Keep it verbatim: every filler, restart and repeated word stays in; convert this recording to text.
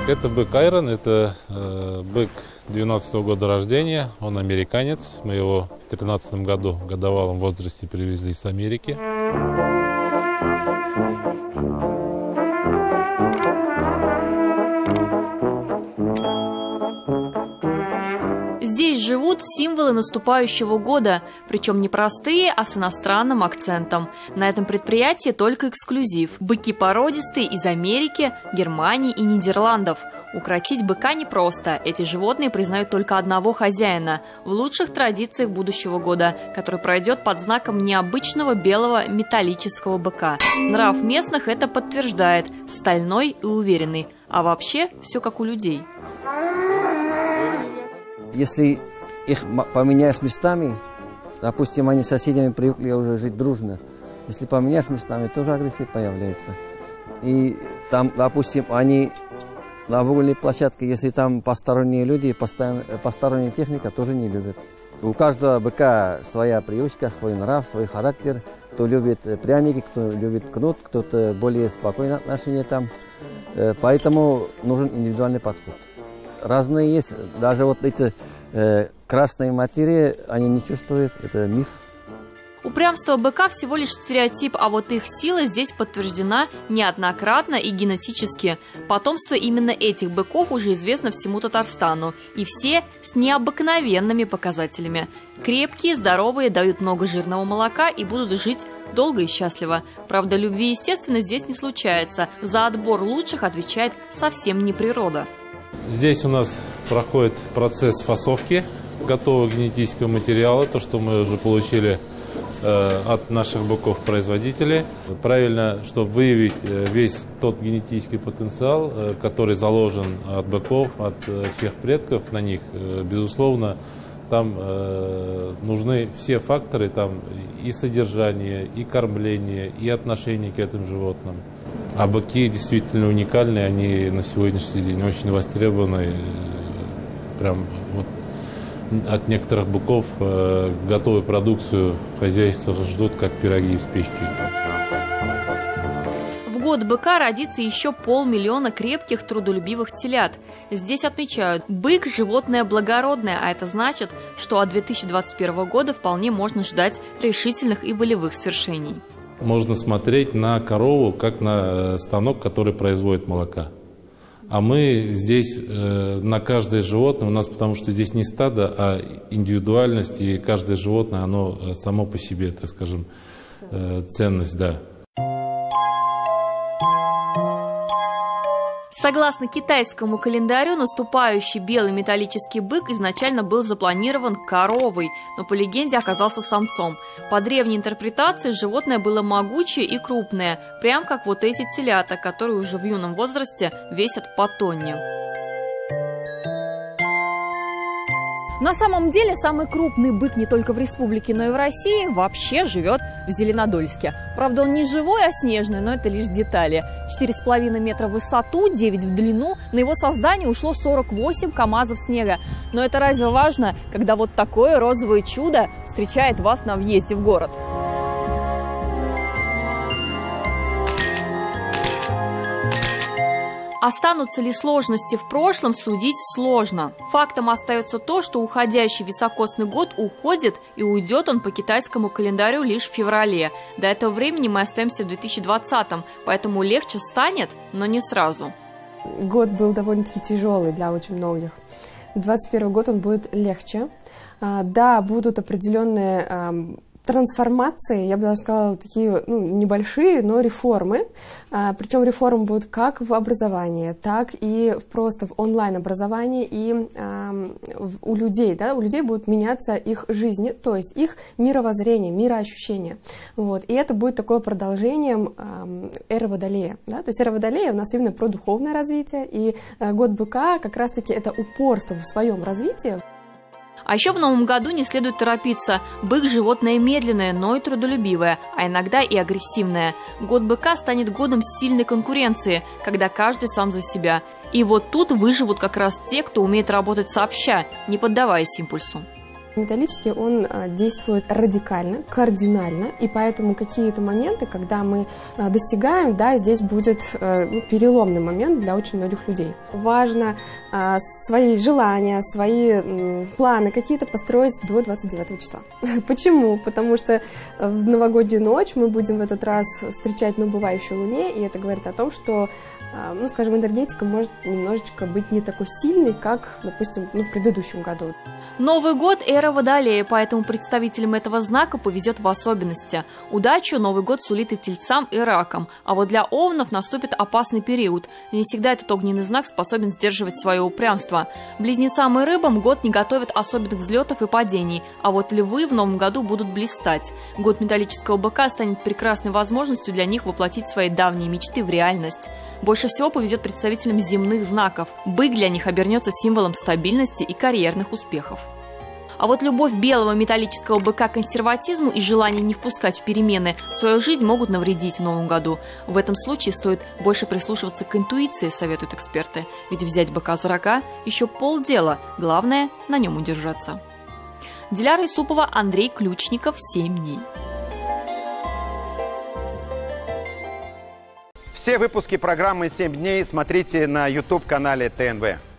Это бык Айрон, это э, бык двенадцатого года рождения, он американец. Мы его в тринадцатом году в годовалом возрасте привезли с Америки. Здесь живут символы наступающего года, причем не простые, а с иностранным акцентом. На этом предприятии только эксклюзив. Быки породистые из Америки, Германии и Нидерландов. Укротить быка непросто. Эти животные признают только одного хозяина. В лучших традициях будущего года, который пройдет под знаком необычного белого металлического быка. Нрав местных это подтверждает. Стальной и уверенный. А вообще все как у людей. Если их поменяешь местами, допустим, они с соседями привыкли уже жить дружно. Если поменяешь местами, тоже агрессия появляется. И там, допустим, они на выгульной площадке, если там посторонние люди, посторонняя техника, тоже не любят. У каждого быка своя привычка, свой нрав, свой характер. Кто любит пряники, кто любит кнут, кто-то более спокойное отношение там. Поэтому нужен индивидуальный подход. Разные есть, даже вот эти э, красные материи, они не чувствуют, это миф. Упрямство быка всего лишь стереотип, а вот их сила здесь подтверждена неоднократно и генетически. Потомство именно этих быков уже известно всему Татарстану, и все с необыкновенными показателями. Крепкие, здоровые, дают много жирного молока и будут жить долго и счастливо. Правда, любви, естественно, здесь не случается. За отбор лучших отвечает совсем не природа. Здесь у нас проходит процесс фасовки готового генетического материала, то, что мы уже получили э, от наших быков-производителей. Правильно, чтобы выявить э, весь тот генетический потенциал, э, который заложен от быков, от э, всех предков на них, э, безусловно, там э, нужны все факторы, там и содержание, и кормление, и отношение к этим животным. А быки действительно уникальные, они на сегодняшний день очень востребованы. Прям вот от некоторых быков э, готовую продукцию в хозяйствах ждут, как пироги из печки. В год быка родится еще полмиллиона крепких, трудолюбивых телят. Здесь отмечают, бык – животное благородное, а это значит, что от две тысячи двадцать первого года вполне можно ждать решительных и волевых свершений. Можно смотреть на корову, как на станок, который производит молока. А мы здесь э, на каждое животное, у нас потому что здесь не стадо, а индивидуальность, и каждое животное, оно само по себе, так скажем, э, ценность, да. Согласно китайскому календарю, наступающий белый металлический бык изначально был запланирован коровой, но по легенде оказался самцом. По древней интерпретации животное было могучее и крупное, прям как вот эти телята, которые уже в юном возрасте весят по тонне. На самом деле, самый крупный бык не только в республике, но и в России вообще живет в Зеленодольске. Правда, он не живой, а снежный, но это лишь детали. четыре с половиной метра в высоту, девять в длину. На его создание ушло сорок восемь камазов снега. Но это разве важно, когда вот такое розовое чудо встречает вас на въезде в город? Останутся ли сложности в прошлом, судить сложно. Фактом остается то, что уходящий високосный год уходит, и уйдет он по китайскому календарю лишь в феврале. До этого времени мы остаемся в две тысячи двадцатом, поэтому легче станет, но не сразу. Год был довольно-таки тяжелый для очень многих. двадцать первый год он будет легче. Да, будут определенные трансформации, я бы даже сказала, такие ну, небольшие, но реформы. А, причем реформы будут как в образовании, так и просто в онлайн-образовании. И а, у людей, да, у людей будут меняться их жизни, то есть их мировоззрение, мироощущение. Вот. И это будет такое продолжением а, эры Водолея. Да? То есть эра Водолея у нас именно про духовное развитие, и а, год быка как раз-таки это упорство в своем развитии. А еще в новом году не следует торопиться. Бык – животное медленное, но и трудолюбивое, а иногда и агрессивное. Год быка станет годом сильной конкуренции, когда каждый сам за себя. И вот тут выживут как раз те, кто умеет работать сообща, не поддаваясь импульсу. Металлический, он действует радикально, кардинально, и поэтому какие-то моменты, когда мы достигаем, да, здесь будет ну, переломный момент для очень многих людей. Важно а, свои желания, свои м, планы какие-то построить до двадцать девятого числа. Почему? Потому что в новогоднюю ночь мы будем в этот раз встречать на убывающей луне, и это говорит о том, что, а, ну, скажем, энергетика может немножечко быть не такой сильной, как, допустим, ну, в предыдущем году. Новый год – эра Водолея, поэтому представителям этого знака повезет в особенности. Удачу Новый год сулит и Тельцам, и Ракам, а вот для Овнов наступит опасный период. И не всегда этот огненный знак способен сдерживать свое упрямство. Близнецам и Рыбам год не готовит особенных взлетов и падений, а вот Львы в новом году будут блистать. Год металлического быка станет прекрасной возможностью для них воплотить свои давние мечты в реальность. Больше всего повезет представителям земных знаков. Бык для них обернется символом стабильности и карьерных успехов. А вот любовь белого металлического быка к консерватизму и желание не впускать в перемены в свою жизнь могут навредить в новом году. В этом случае стоит больше прислушиваться к интуиции, советуют эксперты. Ведь взять быка за рога еще полдела, главное на нем удержаться. Диляра Исупова, Андрей Ключников, семь дней. Все выпуски программы «семь дней» смотрите на ютуб-канале Т Н В.